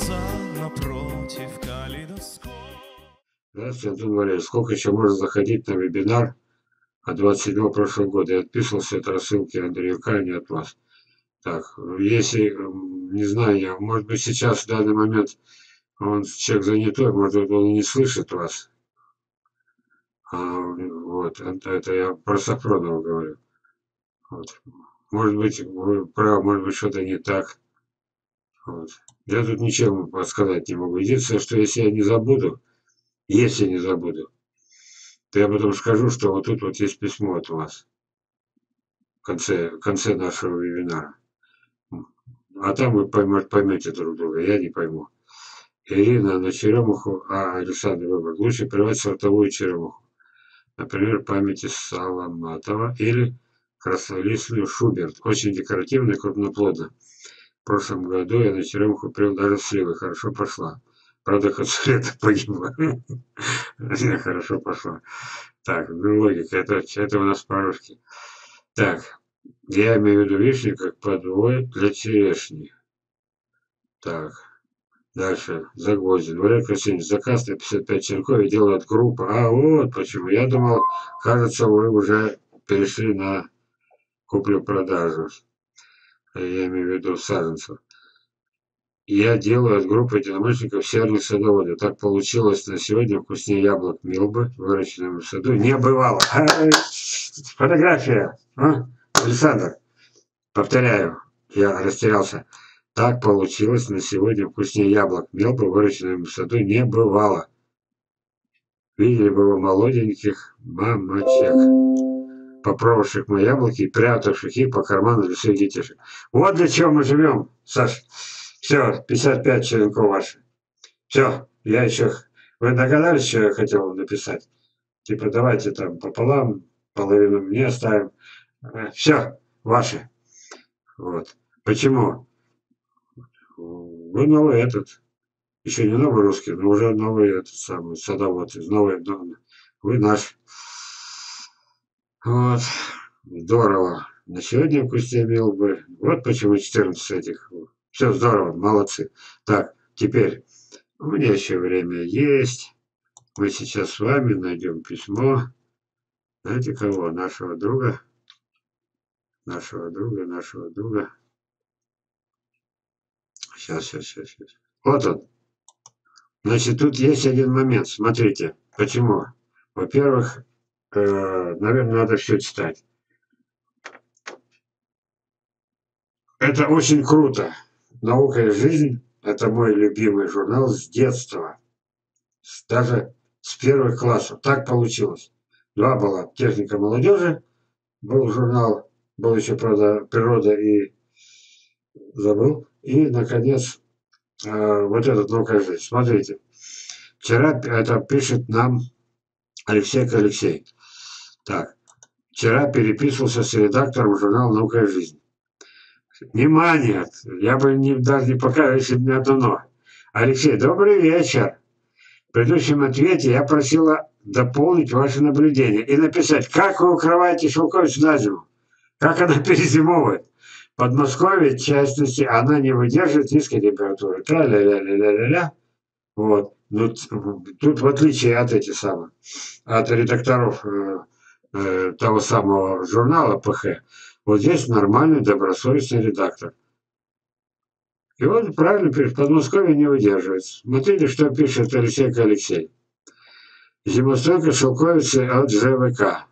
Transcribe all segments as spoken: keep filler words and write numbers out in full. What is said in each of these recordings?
глаза напротив калейдоскоп. Здравствуйте, Антон Валерьевич. Сколько еще можно заходить на вебинар от двадцать седьмого прошлого года? Я отписывался от рассылки Андреюка, а не от вас. Так, если, не знаю я, может быть сейчас в данный момент он человек занятой, может быть он и не слышит вас. А, вот, это, это я про Сафронова говорю. Вот. Может быть, вы правы, может быть, что-то не так. Вот. Я тут ничем подсказать не могу. Единственное, что если я не забуду, если не забуду, то я потом скажу, что вот тут вот есть письмо от вас в конце, в конце нашего вебинара. А там вы поймете, поймете друг друга, я не пойму. Ирина на черемуху, а Александр выбор. Лучше привать сортовую черемуху. Например, памяти Саламатова или краснолистную Шуберт. Очень декоративно и крупноплодно. В прошлом году я на черемуху привел даже сливы. Хорошо пошла. Правда, хоть лето погибла. Хорошо пошла. Так, ну логика, это, это у нас по-русски. Так, я имею в виду вишни как подвой для черешни. Так, дальше, Загвоздин. Валерий Красильевич, заказ на пятьдесят пять черенков и делают группу. А, вот почему. Я думал, кажется, вы уже перешли на куплю-продажу. Я имею в виду саженцев. Я делаю от группы единомышленников северных садоводов. Так получилось на сегодня вкуснее яблок Милбы, выращенным в саду. Не бывало. Фотография. А? Александр, повторяю, я растерялся. Так получилось на сегодня вкуснее яблок Милбы, выращенным в саду, не бывало. Видели бы вы молоденьких мамочек, попробовавших мои яблоки и прятавших их по карману для своих детишек. Вот для чего мы живем, Саш. Все, пятьдесят пять черенков ваши. Все, я еще... Вы догадались, что я хотел написать? Типа, давайте там пополам, половину мне оставим. Все, ваши. Вот. Почему? Вы новый этот. Еще не новый русский, но уже новый этот самый садовод. Новый, вы наш. Вот. Здорово. На сегодня вкуснее мил бы. Вот почему четырнадцать этих. Все здорово, молодцы. Так, теперь у меня еще время есть. Мы сейчас с вами найдем письмо. Знаете кого? Нашего друга. Нашего друга, нашего друга. Сейчас, сейчас, сейчас, сейчас. Вот он. Значит, тут есть один момент. Смотрите. Почему? Во-первых, э, наверное, надо все читать. Это очень круто. «Наука и жизнь» – это мой любимый журнал с детства. Даже с первых классов. Так получилось. Два было «Техника молодежи», был журнал, был еще, правда, «Природа» и забыл. И, наконец, э, вот этот «Наука и жизнь». Смотрите. Вчера это пишет нам Алексей Алексей. Так. Вчера переписывался с редактором журнала «Наука и жизнь». Внимание! Я бы не, даже не показывал, если бы не одно. Алексей, добрый вечер. В предыдущем ответе я просила дополнить ваши наблюдения и написать, как вы укрываете шелковицу на зиму, как она перезимовывает. В Подмосковье, в частности, она не выдерживает низкой температуры. Тра-ля-ля-ля-ля-ля-ля. Вот. Ну, тут в отличие от этих самых, от редакторов э, э, того самого журнала ПХ, вот здесь нормальный, добросовестный редактор. И он правильно пишет, Подмосковье не выдерживает. Смотрите, что пишет Алексей Алексей. Зимостойкая шелковица от ЖВК.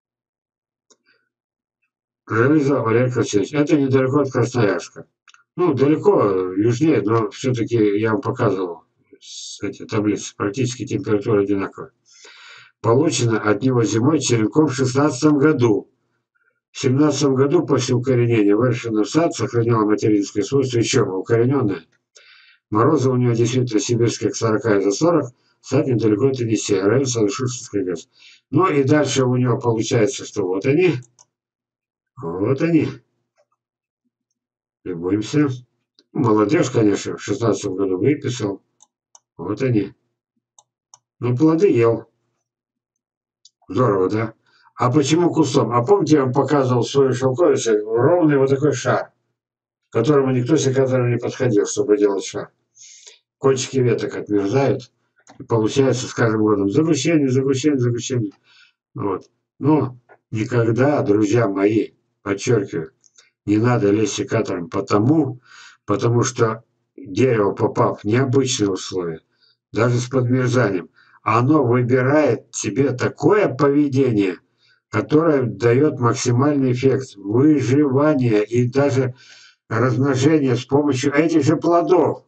Железо Валерий Красильевич. Это недалеко от Красноярска. Ну, далеко, южнее, но все-таки я вам показывал эти таблицы. Практически температура одинаковая. Получено от него зимой черенком в шестнадцатом году. В семнадцатом году после укоренения выращенный сад сохранял материнское свойство еще укорененное. Морозы у него действительно сибирские к сорока и за сорок. Сад недалеко от Енисея, район Саншурский лес. Ну и дальше у него получается, что вот они. Вот они. Любуемся. Молодежь, конечно, в шестнадцатом году выписал. Вот они. Ну, плоды ел. Здорово, да? А почему кустом? А помните, я вам показывал свою шелковицу, ровный вот такой шар, к которому никто секатором не подходил, чтобы делать шар. кончики веток отмерзают, и получается с каждым годом загущение, загущение, загущение. Вот. Но никогда, друзья мои, подчеркиваю, не надо лезть секатором потому, потому что дерево, попав в необычные условия, даже с подмерзанием, оно выбирает себе такое поведение, которое дает максимальный эффект выживания и даже размножения с помощью этих же плодов.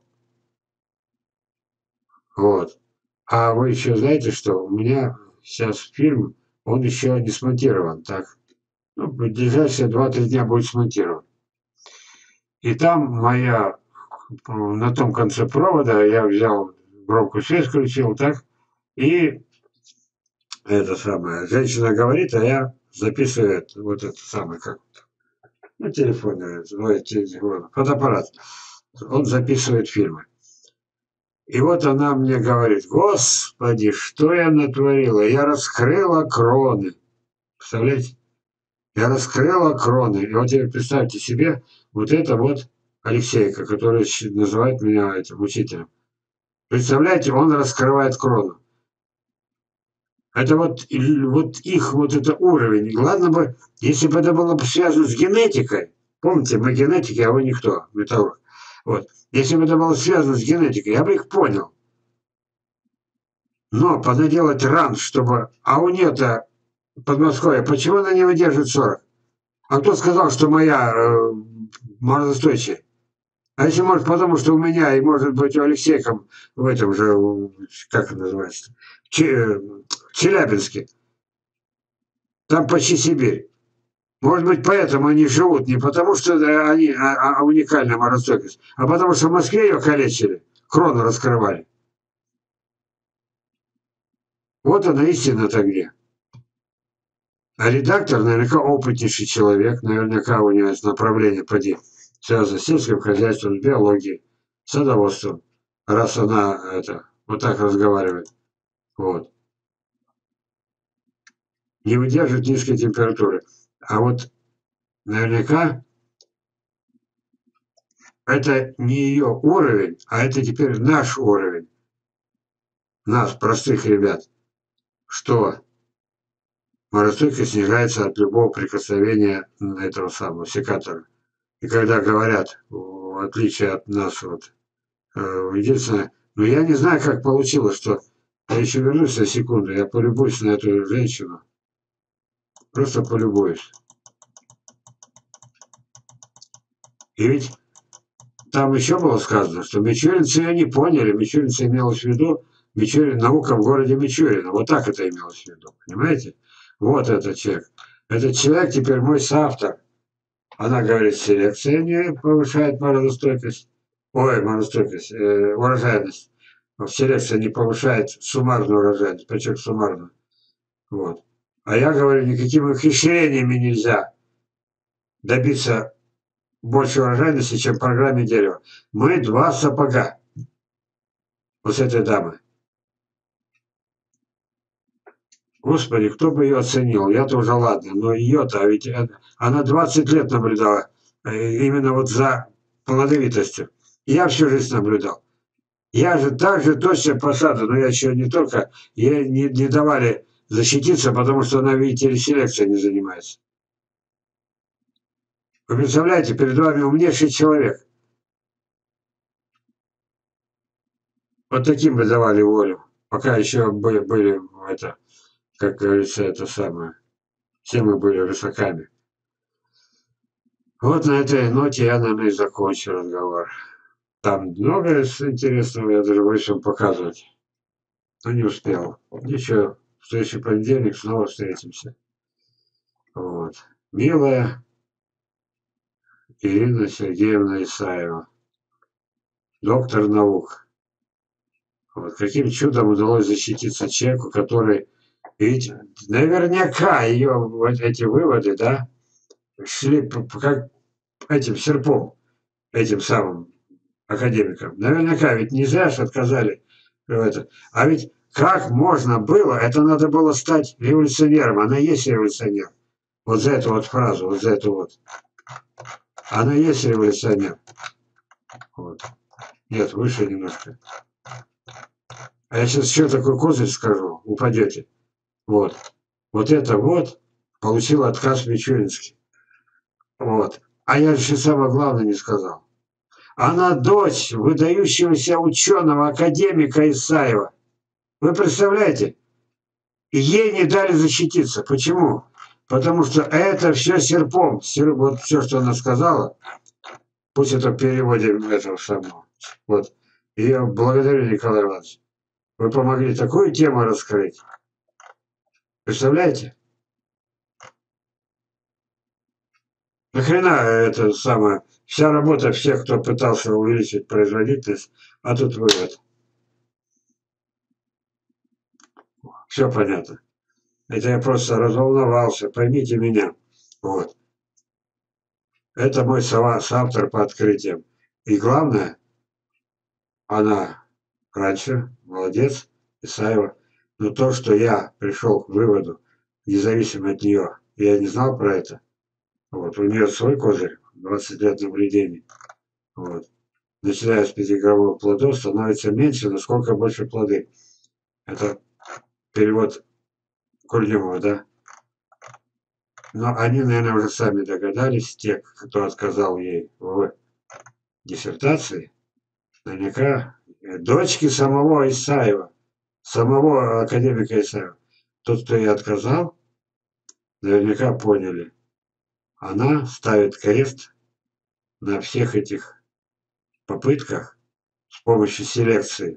Вот. А вы еще знаете, что у меня сейчас фильм, он еще не смонтирован, так? Ну, в ближайшие два-три дня будет смонтирован. И там моя, на том конце провода я взял громкую связь, включил, так? И это самое, женщина говорит, а я записываю вот это самое, как, ну, телефон, ой, телефон, фотоаппарат. Он записывает фильмы. И вот она мне говорит: господи, что я натворила? Я раскрыла кроны. Представляете? Я раскрыла кроны. И вот теперь представьте себе, вот это вот Алексейка, который называет меня этим учителем. Представляете, он раскрывает крону. Это вот, вот их вот это уровень. Ладно бы, если бы это было бы связано с генетикой. Помните, мы генетики, а вы никто, металлург. Вот. Если бы это было связано с генетикой, я бы их понял. Но понаделать ран, чтобы... А у нее-то Подмосковье, почему она не выдерживает сорок? А кто сказал, что моя э, морозостойчивая? А если, может, потому что у меня, и, может быть, у Алексейка в этом же, как это называется, в Челябинске, там почти Сибирь. Может быть, поэтому они живут, не потому что они а, а уникальная морозостойкость, а потому что в Москве ее калечили, крону раскрывали. Вот она истина-то где. А редактор наверняка опытнейший человек, наверняка у него есть направление, поди, связано с сельским хозяйством, с биологией, садоводством, раз она это, вот так разговаривает. Вот. Не выдерживает низкой температуры. А вот наверняка это не ее уровень, а это теперь наш уровень. Нас, простых ребят. Что морозостойкость снижается от любого прикосновения этого самого секатора. И когда говорят, в отличие от нас, вот, единственное, но я не знаю, как получилось, что я еще вернусь на секунду, я полюбуюсь на эту женщину. Просто полюбуюсь. И ведь там еще было сказано, что мичуринцы ее не поняли. Мичуринцы имелось в виду Мичурин, наука в городе Мичурино. Вот так это имелось в виду. Понимаете? Вот этот человек. Этот человек теперь мой соавтор. Она говорит, селекция не повышает морозостойкость. Ой, морозостойкость, э, урожайность. Селекция не повышает суммарную урожайность, причем суммарную. Вот. А я говорю, никакими ухищрениями нельзя добиться большей урожайности, чем в программе дерева. Мы два сапога. Вот с этой дамой. Господи, кто бы ее оценил? Я-то уже ладно, но ее-то, а ведь она двадцать лет наблюдала именно вот за плодовитостью. Я всю жизнь наблюдал. Я же так же точно посаду, но я еще не только, ей не, не давали защититься, потому что она, видите ли, селекцией не занимается. Вы представляете, перед вами умнейший человек. Вот таким бы давали волю, пока еще были, были это, как говорится, это самое, все мы были рысаками. Вот на этой ноте я, наверное, и закончу разговор. Там многое интересного, я даже боюсь вам показывать. Но не успел. Ничего, в следующий понедельник снова встретимся. Вот. Милая Ирина Сергеевна Исаева, доктор наук. Вот. Каким чудом удалось защититься человеку, который, ведь наверняка ее вот эти выводы, да, шли как этим серпом, этим самым академикам. Наверняка, ведь не зря же отказали в это. А ведь как можно было, это надо было стать революционером. Она есть революционер. Вот за эту вот фразу, вот за эту вот. Она есть революционер. Вот. Нет, выше немножко. А я сейчас еще такой козырь скажу, упадете. Вот. Вот это вот получил отказ Мичуринский. Вот. А я же самое главное не сказал. Она дочь выдающегося ученого, академика Исаева. Вы представляете? Ей не дали защититься. Почему? Потому что это все серпом. Серп, вот все, что она сказала, пусть это в переводе этого самого. Вот. И я благодарю, Николай Иванович. Вы помогли такую тему раскрыть. Представляете? Нахрена это самое, вся работа всех, кто пытался увеличить производительность, а тут вывод. Все понятно. Это я просто разволновался, поймите меня. Вот. Это мой соавтор по открытиям. И главное, она раньше, молодец, Исаева. Но то, что я пришел к выводу, независимо от нее, я не знал про это. Вот. У нее свой козырь, двадцать лет наблюдений. Вот. Начиная с пятиграммовых плодов, становится меньше, насколько больше плоды. Это перевод Кульневого, да? Но они, наверное, уже сами догадались, те, кто отказал ей в диссертации, наверняка дочки самого Исаева, самого академика Исаева. Тот, кто ей отказал, наверняка поняли. Она ставит крест на всех этих попытках с помощью селекции,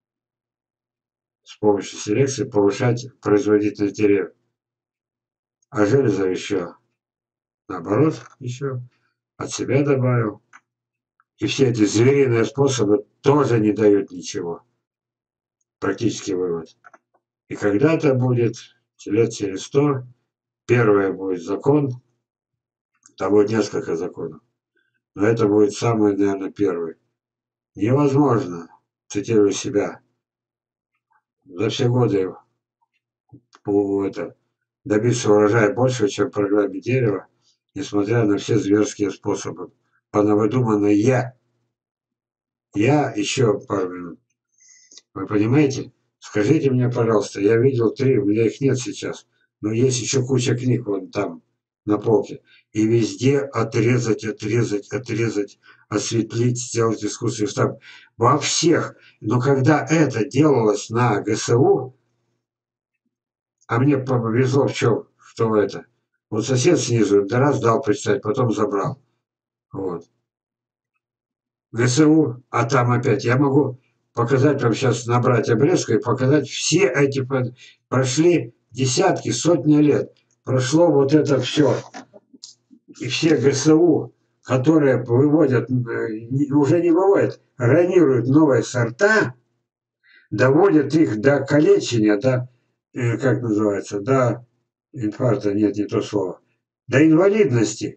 с помощью селекции повышать производительность деревьев. А Железов еще, наоборот, еще от себя добавил. И все эти звериные способы тоже не дают ничего. Практически вывод. И когда-то будет, лет через сто, первое будет закон, там будет несколько законов, но это будет самый, наверное, первый. Невозможно, цитирую себя, за все годы это, добиться урожая больше, чем в программе дерева, несмотря на все зверские способы. Понавыдуманное я. Я еще пару минут. Вы понимаете? Скажите мне, пожалуйста, я видел три, у меня их нет сейчас, но есть еще куча книг вон там, на полке. И везде отрезать, отрезать, отрезать, осветлить, сделать искусственный штаб. Во всех. Но когда это делалось на ГСУ, а мне повезло в чем, что это. Вот сосед снизу, да раз дал почитать, потом забрал. Вот. ГСУ, а там опять, я могу показать вам сейчас, набрать обрезку и показать все эти, прошли десятки, сотни лет, прошло вот это все. И все ГСУ, которые выводят, уже не выводят, ранируют новые сорта, доводят их до калечения, до, как называется, до инфаркта, нет, не то слово, до инвалидности.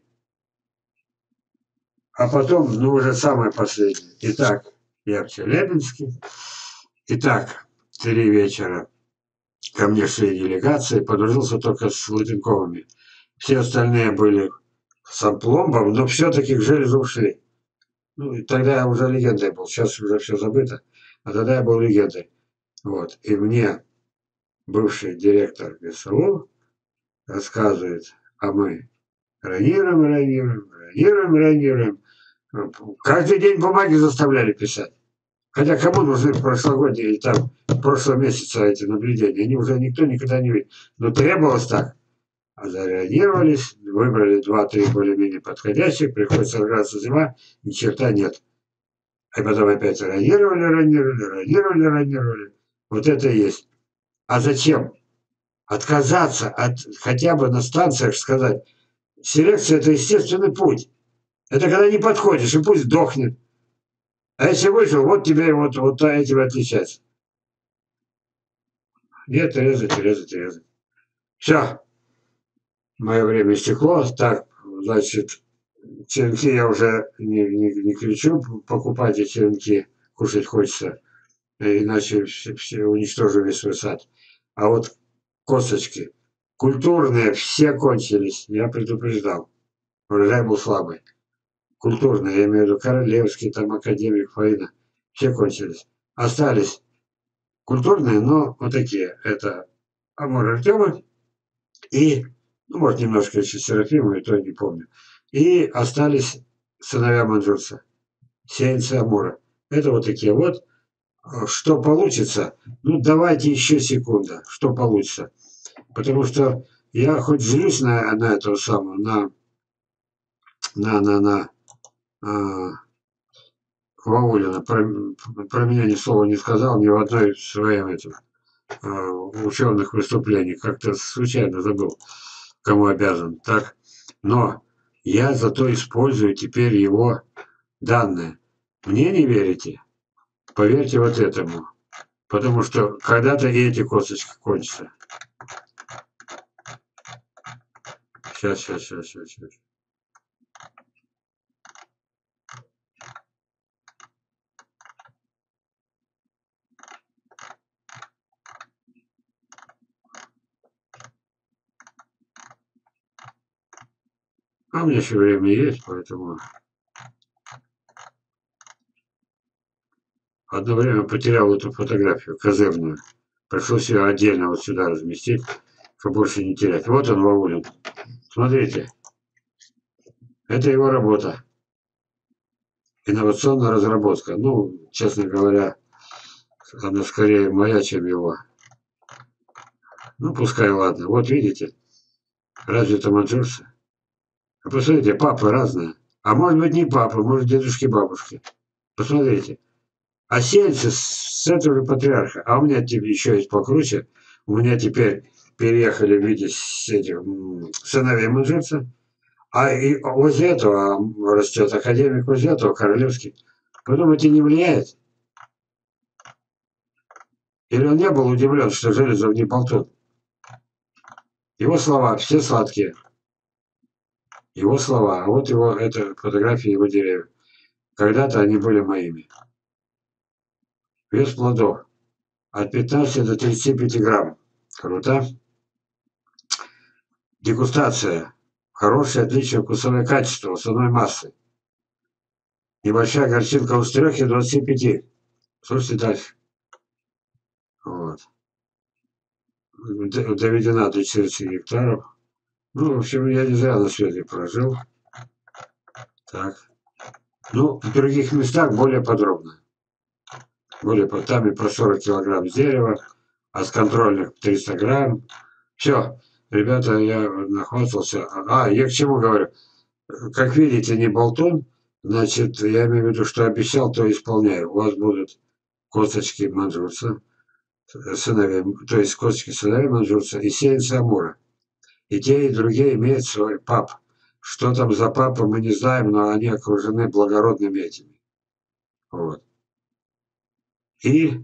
А потом, ну, уже самое последнее. Итак, я в Челябинске. Итак, три вечера ко мне шли делегации, подружился только с Латинковыми. Все остальные были с опломбом, но все-таки к Железу ушли. Ну, и тогда я уже легендой был, сейчас уже все забыто, а тогда я был легендой. Вот, и мне бывший директор ГСУ рассказывает, а мы ранируем, ранируем, ранируем, ранируем. Каждый день бумаги заставляли писать. Хотя кому нужны прошлогодние, там, прошлого месяца эти наблюдения? Они уже никто никогда не видит. Но требовалось так. А зареагировались, выбрали два-три более-менее подходящих, приходит сорваться зима, ни черта нет. А потом опять реагировали, реагировали, реагировали, реагировали. Вот это и есть. А зачем? Отказаться от, хотя бы на станциях сказать, селекция – это естественный путь. Это когда не подходишь, и пусть сдохнет. А если вышел, вот тебе вот, вот этим отличается. Нет, резать, резать, резать. Все. Мое время истекло. Так, значит, черенки я уже не, не, не кричу, покупайте черенки, кушать хочется, иначе все, все уничтожу весь свой сад. А вот косточки культурные все кончились, я предупреждал. Урожай был слабый. Культурные, я имею в виду Королевский, там, Академик, Фаина, все кончились. Остались культурные, но вот такие. Это Амур Артема и, ну, может, немножко еще Серафима, и то не помню. И остались сыновья Манджурса, сеянцы Амура. Это вот такие вот. Что получится? Ну, давайте еще секунда. Что получится? Потому что я хоть злюсь на, на этого самого, на, на, на, на а, Ваулина, про, про меня ни слова не сказал ни в одной своем этом а, ученых выступлений. Как-то случайно забыл, кому обязан. Так, но я зато использую теперь его данные. Мне не верите? Поверьте вот этому. Потому что когда-то и эти косточки кончатся. Сейчас, сейчас, сейчас, сейчас, сейчас. А у меня еще время есть, поэтому одно время потерял эту фотографию козырную. Пришлось ее отдельно вот сюда разместить, чтобы больше не терять. Вот он, Ваулин. Смотрите, это его работа. Инновационная разработка. Ну, честно говоря, она скорее моя, чем его. Ну, пускай, ладно. Вот видите, разве это маньчжурцы? А посмотрите, папы разные. А может быть не папы, может дедушки, бабушки. Посмотрите. А сеянцы с этого же патриарха. А у меня теперь еще есть покруче. У меня теперь переехали в виде с этих м, сыновей маньчжурца. А и возле этого растет академик, возле этого королевский. Вы думаете, не влияет? Или он не был удивлен, что Железов не болтун? Его слова все сладкие. Его слова. А вот его, это фотографии его деревьев. Когда-то они были моими. Вес плодов. От пятнадцати до тридцати пяти грамм. Круто. Дегустация. Хорошее, отличное вкусовое качество основной массы. Небольшая горчинка у четырёх и двадцати пяти. Слушайте дальше. Вот. Доведена до четырёхсот гектаров. Ну, в общем, я не зря на свете прожил. Так. Ну, в других местах более подробно. Более там и про сорок килограмм с дерева, а с контрольных триста грамм. Все, ребята, я нахвастался. А, я к чему говорю? Как видите, не болтун. Значит, я имею в виду, что обещал, то исполняю. У вас будут косточки маньчжурца, сыновей, то есть косточки сыновей маньчжурца и сеянцы Амура. И те, и другие имеют свой пап. Что там за папы, мы не знаем, но они окружены благородными этими. Вот. И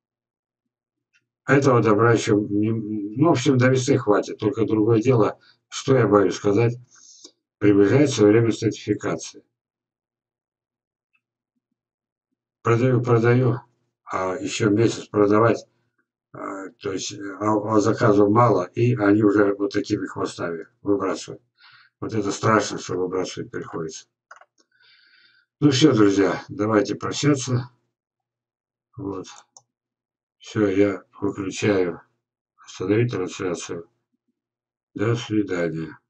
этого добра еще, не, ну, в общем, до весны хватит. Только другое дело, что я боюсь сказать, приближается время сертификации. Продаю, продаю, а еще месяц продавать, а, то есть а, а заказов мало, и они уже вот такими хвостами выбрасывают. Вот это страшно, что выбрасывать приходится. Ну все, друзья, давайте прощаться. Вот. Все, я выключаю, остановить трансляцию. До свидания.